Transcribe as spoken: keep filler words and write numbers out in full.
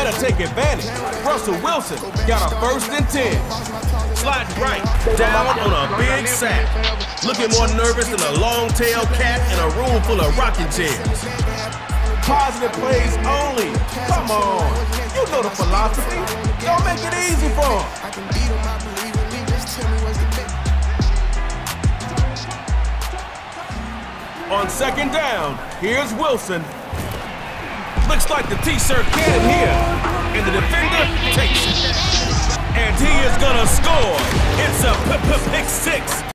better take advantage. Russell Wilson got a first and ten. Slides right, down on a big sack. Looking more nervous than a long-tailed cat in a room full of rocking chairs. Positive plays only. Come on. You know the philosophy. Don't make it easy for him. On second down, here's Wilson. Looks like the T-shirt cannon here. And the defender takes it. And he is gonna score. It's a pick six.